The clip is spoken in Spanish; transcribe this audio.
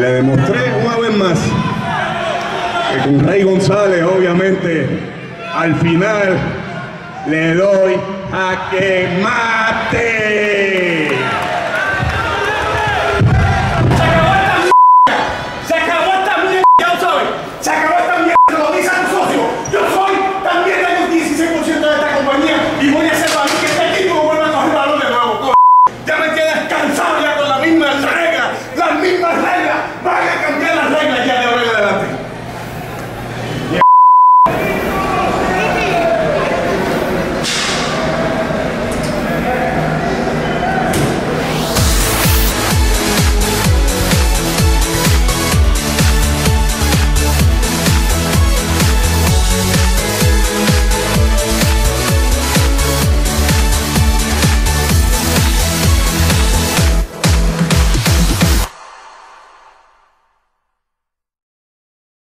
le demostré una vez más que con Rey González, obviamente, al final le doy jaque mate.